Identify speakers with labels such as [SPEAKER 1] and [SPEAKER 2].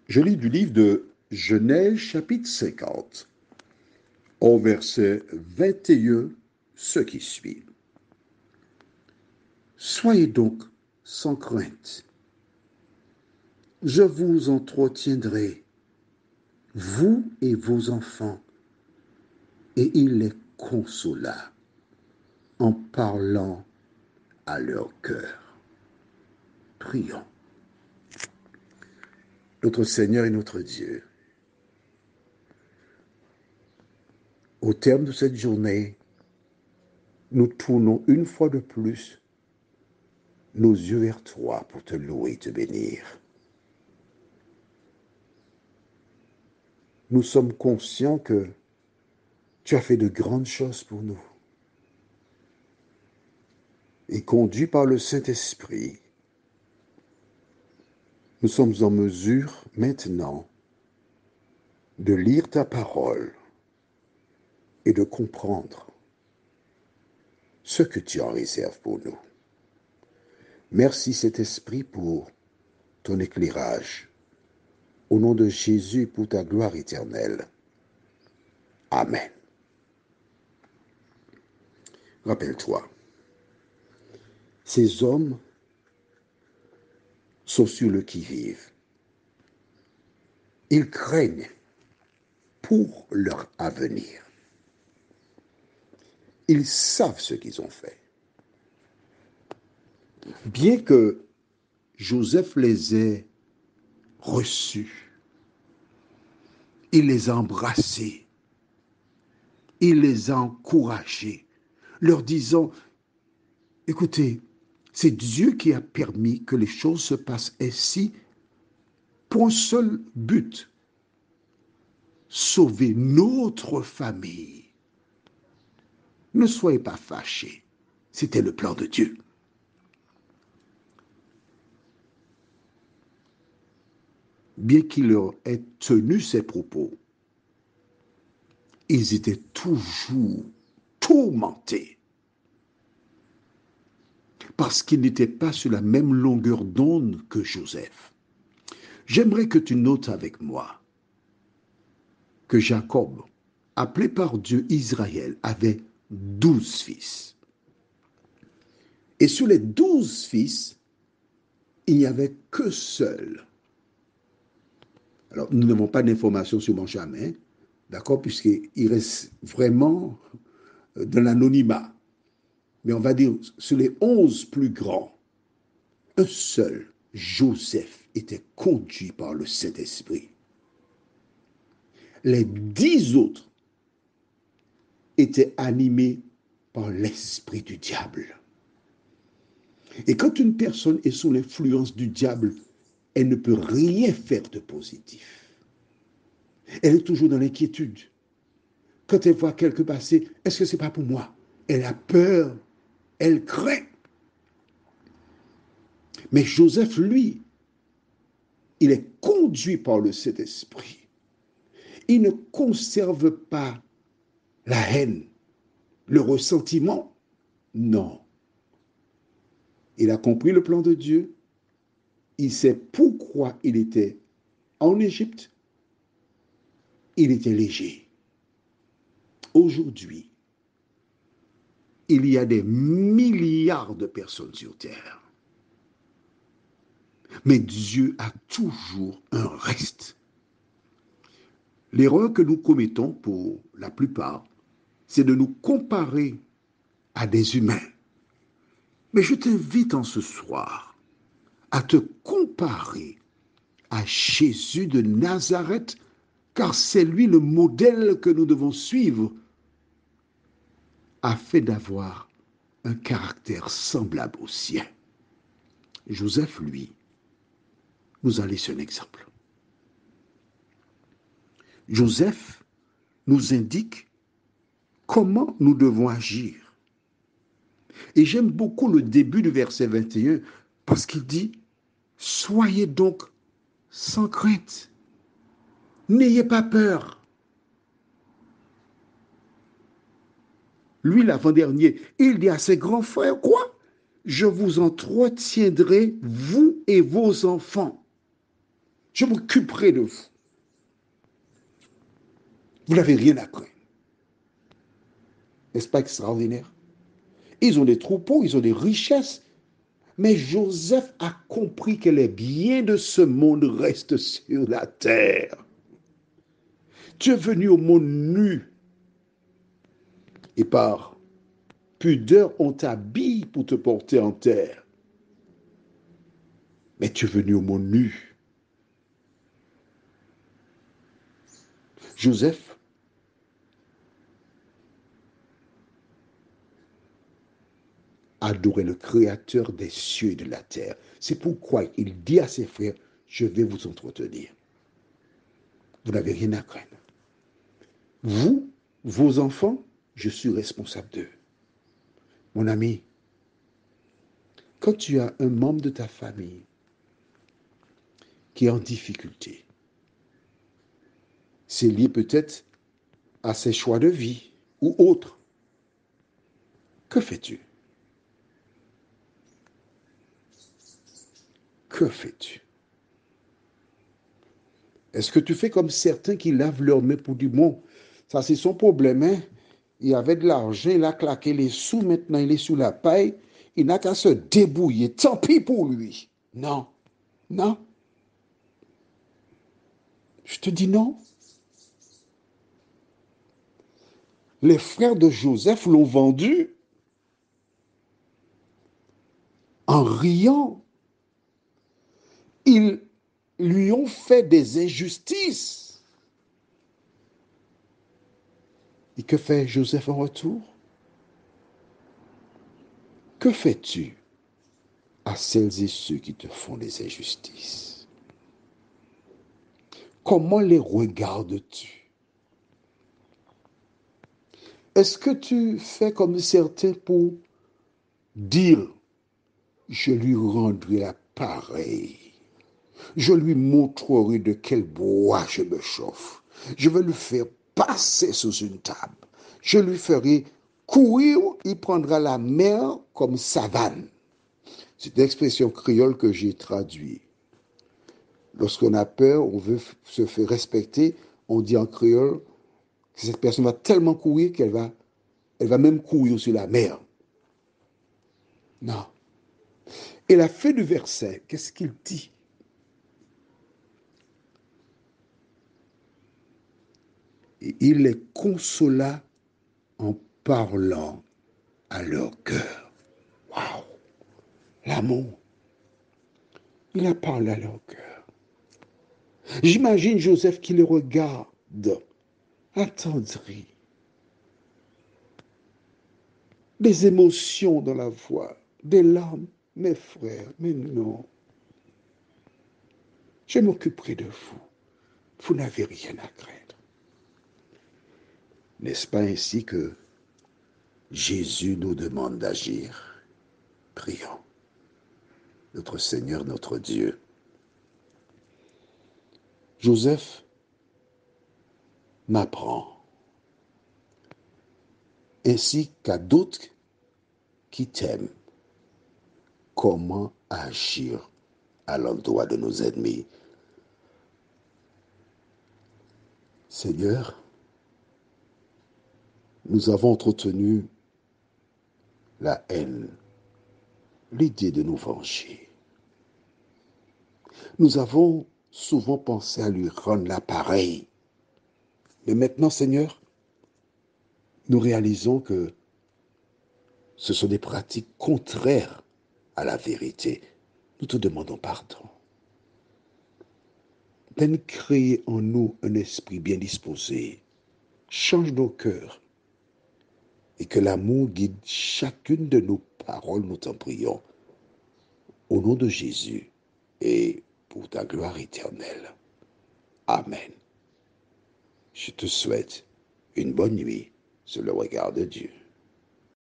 [SPEAKER 1] Je lis du livre de Genèse chapitre 50, au verset 21, ce qui suit. Soyez donc sans crainte. Je vous entretiendrai, vous et vos enfants. Et il les consola en parlant à leur cœur. Prions. Notre Seigneur et notre Dieu, au terme de cette journée, nous tournons une fois de plus nos yeux vers toi pour te louer et te bénir. Nous sommes conscients que tu as fait de grandes choses pour nous. Et conduits par le Saint-Esprit, nous sommes en mesure maintenant de lire ta parole et de comprendre ce que tu en réserves pour nous. Merci Saint-Esprit pour ton éclairage. Au nom de Jésus, pour ta gloire éternelle. Amen. Rappelle-toi, ces hommes sont sur le qui-vive. Ils craignent pour leur avenir. Ils savent ce qu'ils ont fait. Bien que Joseph les ait reçus, il les a embrassés, il les a encouragés, leur disant, écoutez, c'est Dieu qui a permis que les choses se passent ainsi pour un seul but, sauver notre famille. Ne soyez pas fâchés, c'était le plan de Dieu. Bien qu'il leur ait tenu ces propos, ils étaient toujours tourmentés parce qu'ils n'étaient pas sur la même longueur d'onde que Joseph. J'aimerais que tu notes avec moi que Jacob, appelé par Dieu Israël, avait 12 fils. Et sur les 12 fils, il n'y avait que seul. Alors, nous n'avons pas d'informations sur Benjamin, d'accord, puisqu'il reste vraiment dans l'anonymat. Mais on va dire, sur les 11 plus grands, un seul, Joseph, était conduit par le Saint-Esprit. Les 10 autres étaient animés par l'esprit du diable. Et quand une personne est sous l'influence du diable, elle ne peut rien faire de positif. Elle est toujours dans l'inquiétude. Quand elle voit quelqu'un passer, est-ce que ce n'est pas pour moi? Elle a peur, elle craint. Mais Joseph, lui, il est conduit par le Saint-Esprit. Il ne conserve pas la haine, le ressentiment. Non. Il a compris le plan de Dieu. Il sait pourquoi il était en Égypte. Il était léger. Aujourd'hui, il y a des milliards de personnes sur Terre. Mais Dieu a toujours un reste. L'erreur que nous commettons pour la plupart, c'est de nous comparer à des humains. Mais je t'invite en ce soir à te comparer à Jésus de Nazareth, car c'est lui le modèle que nous devons suivre afin d'avoir un caractère semblable au sien. Joseph, lui, nous a laissé un exemple. Joseph nous indique comment nous devons agir. Et j'aime beaucoup le début du verset 21 parce qu'il dit « Soyez donc sans crainte, n'ayez pas peur ». Lui, l'avant-dernier, il dit à ses grands frères, quoi? Je vous entretiendrai, vous et vos enfants. Je m'occuperai de vous. Vous n'avez rien à craindre. N'est-ce pas extraordinaire? Ils ont des troupeaux, ils ont des richesses. Mais Joseph a compris que les biens de ce monde restent sur la terre. Tu es venu au monde nu. Et par pudeur, on t'habille pour te porter en terre. Mais tu es venu au monde nu. Joseph adorait le Créateur des cieux et de la terre. C'est pourquoi il dit à ses frères, je vais vous entretenir. Vous n'avez rien à craindre. Vous, vos enfants, je suis responsable d'eux. Mon ami, quand tu as un membre de ta famille qui est en difficulté, c'est lié peut-être à ses choix de vie ou autre. Que fais-tu? Que fais-tu? Est-ce que tu fais comme certains qui lavent leurs mains pour dire, bon, ça c'est son problème, hein? Il avait de l'argent, il a claqué les sous, maintenant il est sous la paille, il n'a qu'à se débrouiller, tant pis pour lui. Non, non, je te dis non. Les frères de Joseph l'ont vendu en riant. Ils lui ont fait des injustices. Et que fait Joseph en retour? Que fais-tu à celles et ceux qui te font des injustices? Comment les regardes-tu? Est-ce que tu fais comme certains pour dire, je lui rendrai la pareille, je lui montrerai de quel bois je me chauffe, je vais le faire passer sous une table, je lui ferai courir, il prendra la mer comme savane. C'est une expression créole que j'ai traduite. Lorsqu'on a peur, on veut se faire respecter, on dit en créole que cette personne va tellement courir elle va même courir sur la mer. Non. Et la fin du verset, qu'est-ce qu'il dit? Et il les consola en parlant à leur cœur. Waouh! L'amour. Il a parlé à leur cœur. J'imagine Joseph qui les regarde, attendri, des émotions dans la voix, des larmes. Mes frères, mais non, je m'occuperai de vous. Vous n'avez rien à craindre. N'est-ce pas ainsi que Jésus nous demande d'agir? Prions. Notre Seigneur, notre Dieu. Joseph m'apprend, ainsi qu'à d'autres qui t'aiment, comment agir à l'endroit de nos ennemis. Seigneur, nous avons entretenu la haine, l'idée de nous venger. Nous avons souvent pensé à lui rendre l'appareil. Mais maintenant, Seigneur, nous réalisons que ce sont des pratiques contraires à la vérité. Nous te demandons pardon. Viens créer en nous un esprit bien disposé. Change nos cœurs et que l'amour guide chacune de nos paroles, nous t'en prions. Au nom de Jésus et pour ta gloire éternelle. Amen. Je te souhaite une bonne nuit sur le regard de Dieu.